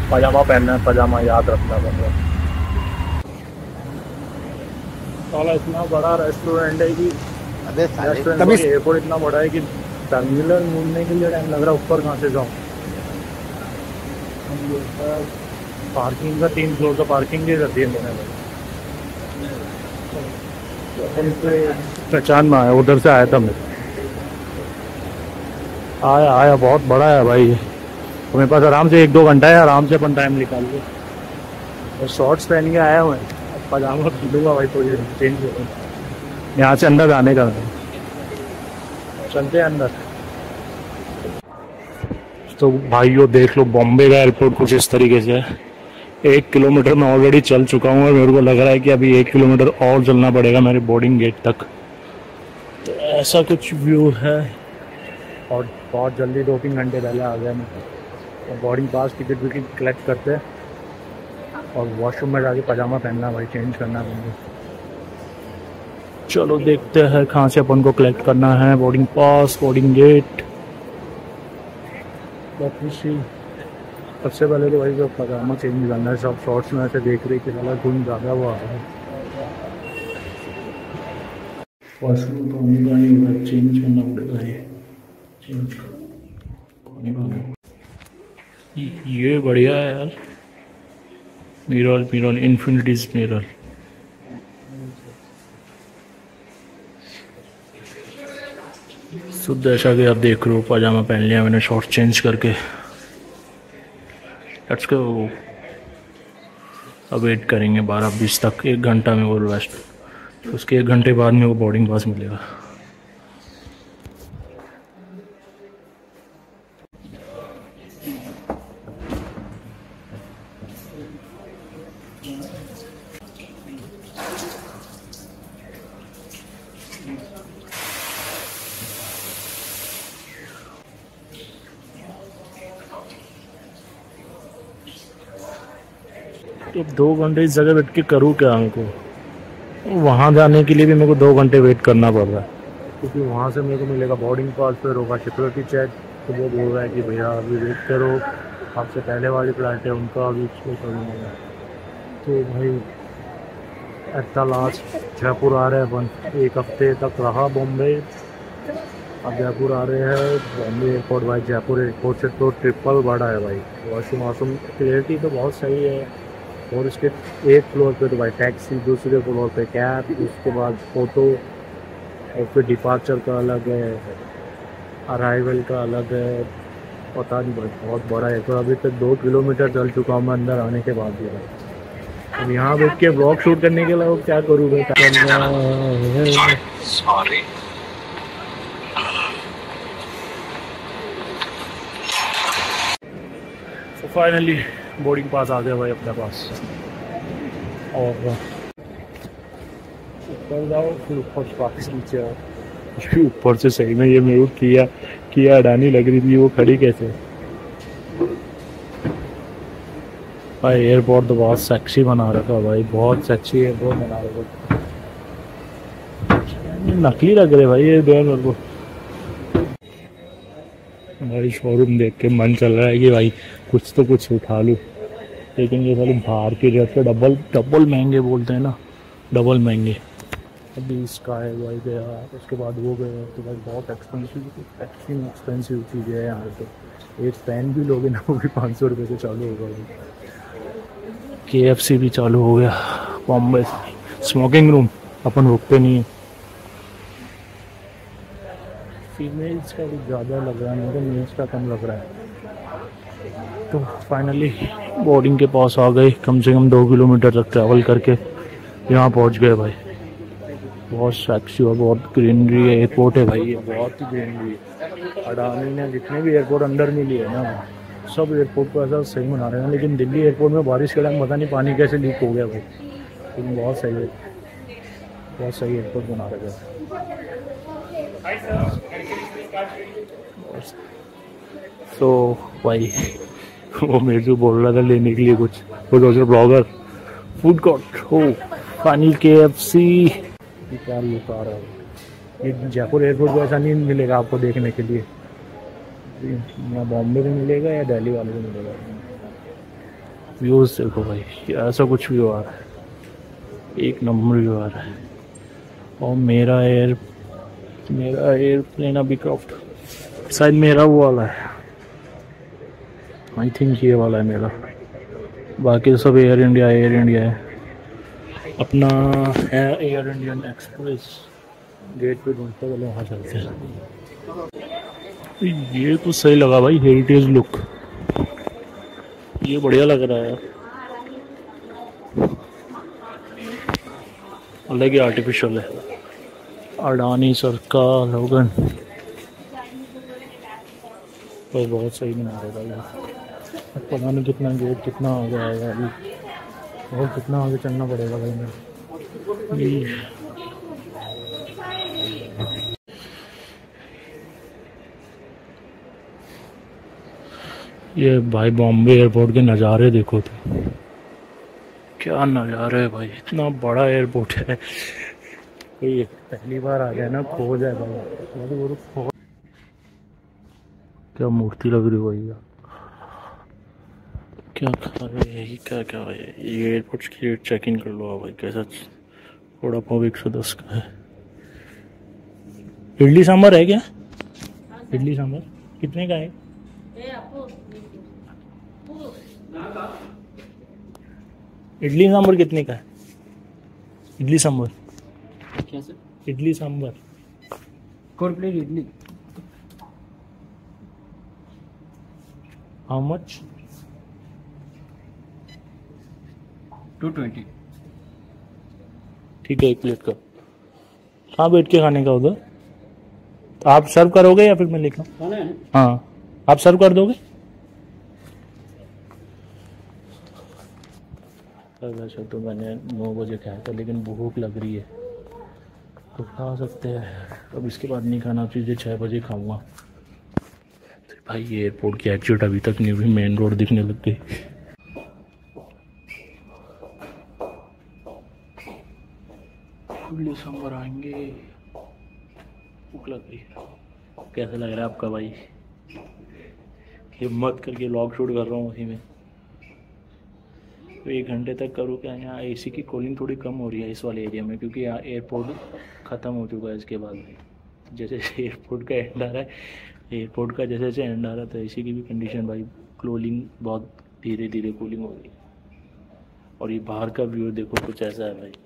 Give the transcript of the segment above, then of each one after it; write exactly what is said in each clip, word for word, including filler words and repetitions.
पजामा पहनना है, पजामा याद रखना पड़ेगा। साला इतना बड़ा रेस्टोरेंट है कि अबे साले रेस्टोरेंट तभी एयरपोर्ट इतना बड़ा है कि टर्मिनल घूमने के लिए टाइम लग रहा है, ऊपर कहाँ से जाऊँ। पार्किंग का तीन फ्लोर का पार्किंग ही रहती है मैंने। पहचान में आया, उधर से आया था मैं। आया आया बहुत बड़ा है भाई, तो मेरे पास आराम से एक दो घंटा है, आराम से अपन टाइम निकाल के। और शॉर्ट्स पहन के आया हुआ है, पजामा पहनूंगा भाई तो ये चेंज हो यहाँ से अंदर आने का। चलते हैं अंदर। तो भाइयों देख लो, बॉम्बे का एयरपोर्ट कुछ इस तरीके से है। एक किलोमीटर मैं ऑलरेडी चल चुका हूँ और मेरे को लग रहा है कि अभी एक किलोमीटर और चलना पड़ेगा मेरे बोर्डिंग गेट तक। तो ऐसा कुछ व्यू है और बहुत जल्दी दो तीन घंटे पहले आ गया मैं। और बोर्डिंग पास टिकट विकट कलेक्ट करते हैं और वॉशरूम में जाके पजामा पहनना भाई, चेंज करना पड़ेगा। चलो देखते हैं कहाँ से अपन को कलेक्ट करना है बोर्डिंग पास, बोर्डिंग गेट। सबसे पहले तो भाई सब पजामा चेंज करना है। सब शॉर्ट्स में ऐसे देख रहे कि साला धुन ज़्यादा हुआ है। वॉशरूम तो होगा नहीं, चेंज करना पड़ेगा। ये चेंज ये बढ़िया है यार, मिरर मिरर इन्फिनिटीज मिरर। शुद्ध ऐसा कि आप देख रहे हो, पजामा पहन लिया मैंने शॉर्ट चेंज करके। Let's go. अब वेट करेंगे बारह बीस तक, एक घंटा में वो रेस्ट, तो उसके एक घंटे बाद में वो बोर्डिंग पास मिलेगा। तो दो घंटे इस जगह बैठ के करूँ क्या? मेरे को वहाँ जाने के लिए भी मेरे को दो घंटे वेट करना पड़ रहा है, क्योंकि वहाँ से मेरे को मिलेगा बोर्डिंग पास, फिर होगा सिक्योरिटी चेक। तो वो बोल रहा है कि भैया अभी वेट करो, आपसे पहले वाली फ्लाइट है उनका अभी इसको करना। तो भाई एट लास्ट जयपुर आ रहे हैं अपन। एक हफ्ते तक रहा बॉम्बे, अब जयपुर आ रहे हैं। बॉम्बे एयरपोर्ट भाई जयपुर एयरपोर्ट से तो ट्रिपल बड़ा है भाई। वॉशरूम वॉशरूम क्लियरिटी तो बहुत सही है। और इसके एक फ्लोर पे तो भाई टैक्सी, दूसरे फ्लोर पे कैब, उसके बाद फ़ोटो, और फिर डिपार्चर का अलग है, अराइवल का अलग है। पता नहीं भाई बहुत बड़ा है। तो अभी तक दो किलोमीटर चल चुका हूँ मैं अंदर आने के बाद भी भाई। अब यहाँ बैठ के व्लॉग शूट करने के लिए क्या करूँ भाई? तो फाइनली बोर्डिंग पास आ गया भाई अपने पास। और ऊपर जाओ, फिर ऊपर वापस नीचे आओ। ऊपर से सही में ये मेरे को किया किया अडानी लग रही थी, वो खड़ी कैसे भाई। एयरपोर्ट तो बहुत सेक्सी बना रखा है भाई, बहुत सेक्सी एयरपोर्ट बना रखा। नकली लग रहे भाई ये दो मेरे को। भाई शोरूम देख के मन चल रहा है कि भाई कुछ तो कुछ उठा लूँ, लेकिन ये साले बाहर के रेट पे डबल डबल महंगे बोलते हैं ना, डबल महंगे। अभी इसका है भाई गया, उसके बाद वो गया, तो भाई बहुत एक्सपेंसिव एक्सट्रीम एक्सपेंसिव चीज़ें है यहाँ पे। एक पेन भी लोगे ना, वो भी पाँच सौ रुपये से चालू होगा। के एफ सी भी चालू हो गया बॉम्बे। स्मोकिंग रूम अपन रुकते नहीं है। फीमेल्स का भी ज़्यादा लग रहा है, मेरे मेल्स का कम लग रहा है। तो फाइनली बोर्डिंग के पास आ गए। कम से कम दो किलोमीटर तक ट्रैवल करके यहाँ पहुँच गए भाई। बहुत सेक्सी और बहुत ग्रीनरी है एयरपोर्ट है भाई, ये बहुत ही ग्रीनरी है। अडानी ने जितने भी एयरपोर्ट अंदर में लिए ना, सब एयरपोर्ट को ऐसा सही बना रहे हैं। लेकिन दिल्ली एयरपोर्ट में बारिश के टाइम पता नहीं पानी कैसे लीक हो गया भाई। लेकिन बहुत सही है, बहुत सही एयरपोर्ट बना रहे हैं। तो भाई वो मेरे से बोल रहा था लेने के लिए कुछ, वो दूसरा ब्लॉगर फूड कोर्ट हो पानी के एफ सी। क्या लुक आ रहा है। ये जयपुर एयरपोर्ट को ऐसा नहीं मिलेगा आपको देखने के लिए, या बॉम्बे में मिलेगा या दिल्ली वाले को मिलेगा। व्यूज़ देखो भाई, ऐसा कुछ व्यू आ रहा है, एक नंबर व्यू आ रहा है। और मेरा एयर मेरा एयरप्लेन अभी क्रॉफ्ट शायद मेरा वो वाला है, आई थिंक ये वाला है मेरा। बाकी सब एयर इंडिया एयर इंडिया है। अपना है एयर इंडियन एक्सप्रेस, गेट पे ढूंढते चले वहाँ चलते हैं। ये तो सही लगा भाई, हेरिटेज लुक, ये बढ़िया लग रहा है, अलग ही आर्टिफिशियल है। अडानी सर का लोगन बस बहुत सही बना रहा है। पता नहीं कितना गेट कितना हो जाएगा अभी, और कितना आगे चलना पड़ेगा भाई मेरे। ये भाई बॉम्बे एयरपोर्ट के नज़ारे देखो तो, क्या नज़ारा है भाई, इतना बड़ा एयरपोर्ट है। ये पहली बार आ गया ना, खो जाएगा वो खो। क्या मूर्ति लग रही है भैया, क्या खा रहे हैं, क्या क्या है ये। एयरपोर्ट की चेक इन कर लो भाई, कैसा थोड़ा पाव एक सौ दस का है। इडली सांभर है क्या? इडली सांभर कितने का है? इडली सांभर कितने का है? इडली सांभर क्या sir? Idli sambar four plate idli. How much? Two twenty. ठीक है, एक प्लेट का। कहाँ बैठ के खाने का उधर? तो आप सर्व करोगे या फिर मैं लेकर? हाँ, आप सर्व कर दोगे? वैसे तो मैंने नौ बजे खाया था, लेकिन भूख लग रही है तो खा सकते हैं। अब इसके बाद नहीं खाना, चीज़ें छः बजे खाऊंगा। तो भाई ये एयरपोर्ट की एग्जिट अभी तक नहीं हुई, मेन रोड दिखने लग गई। इडली सांभर आएंगे, भूख लग गई। कैसा लग रहा है आपका भाई? हिम्मत करके व्लॉग शूट कर रहा हूँ उसी में। तो एक घंटे तक करूँ क्या? यहाँ एसी की कूलिंग थोड़ी कम हो रही है इस वाले एरिया में, क्योंकि यहाँ एयरपोर्ट ख़त्म हो चुका है। इसके बाद जैसे जैसे एयरपोर्ट का एंड आ रहा है, एयरपोर्ट का जैसे जैसे एंड आ रहा था, एसी की भी कंडीशन भाई, कूलिंग बहुत धीरे धीरे कूलिंग हो रही है। और ये बाहर का व्यू देखो, कुछ ऐसा है भाई।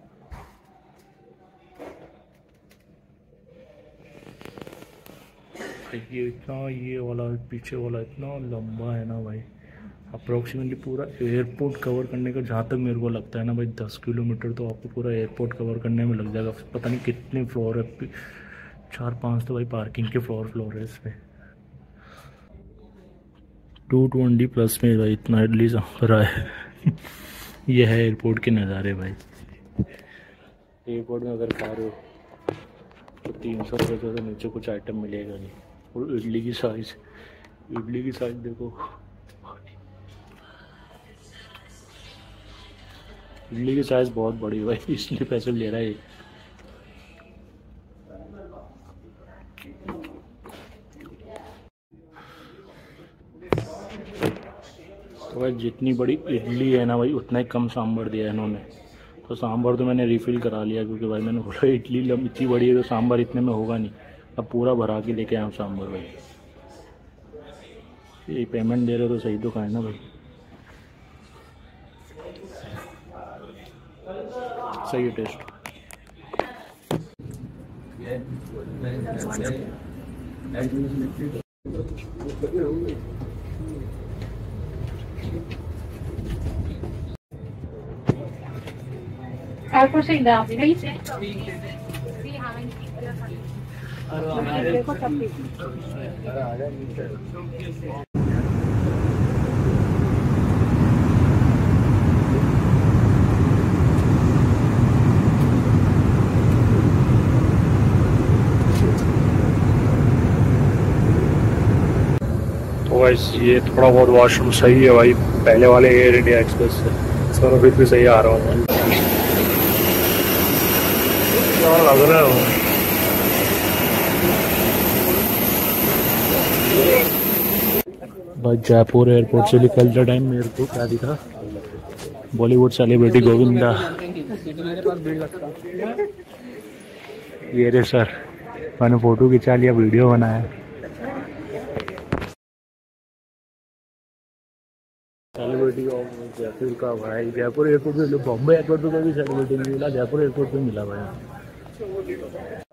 ये इतना, ये वाला पीछे वाला इतना लंबा है ना भाई, अप्रोक्सीमेटली पूरा एयरपोर्ट कवर करने का, जहाँ तक मेरे को लगता है ना भाई, दस किलोमीटर तो आपको पूरा एयरपोर्ट कवर करने में लग जाएगा। पता नहीं कितने फ्लोर है, चार पांच तो भाई पार्किंग के फ्लोर फ्लोर है इस पर। टू ट्वेंटी प्लस में भाई इतना इडली सांभर है। ये है एयरपोर्ट के नज़ारे भाई। एयरपोर्ट में अगर खा रहे हो तो तीन सौ रुपये से नीचे कुछ आइटम मिलेगा नहीं। और इडली की साइज़, इडली की साइज़ देखो, इडली की साइज़ बहुत बड़ी है भाई, इसलिए पैसे ले रहा है ये। तो भाई जितनी बड़ी इडली है ना भाई, उतना ही कम सांभर दिया है इन्होंने। तो सांभर तो मैंने रिफ़िल करा लिया, क्योंकि भाई मैंने बोला इडली इतनी बड़ी है तो सांभर इतने में होगा नहीं। अब पूरा भरा के लेके आया सांभर भाई। ये पेमेंट दे रहे तो सही तो खाए ना भाई, सही है टेस्ट। आपको सही दाम नहीं से तो गाइस ये थोड़ा बहुत वॉशरूम सही है भाई, पहले वाले एयर इंडिया एक्सप्रेस से इसमें फिर भी सही आ रहा हूँ। क्या लग रहा है भाई जयपुर एयरपोर्ट से निकलते टाइम मेरे को क्या दिखा, बॉलीवुड सेलिब्रिटी गोविंदा। ये रे सर, मैंने फोटो खिंचा लिया, वीडियो बनाया। सेलिब्रिटी ऑफ जयपुर का भाई, जयपुर एयरपोर्ट पे, बॉम्बे एयरपोर्ट पे कोई सेलिब्रिटी नहीं मिला, जयपुर एयरपोर्ट पे मिला भाई।